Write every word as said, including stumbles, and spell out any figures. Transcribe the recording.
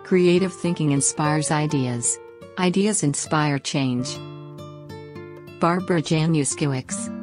Creative thinking inspires ideas. Ideas inspire change. Barbara Januszkiewicz.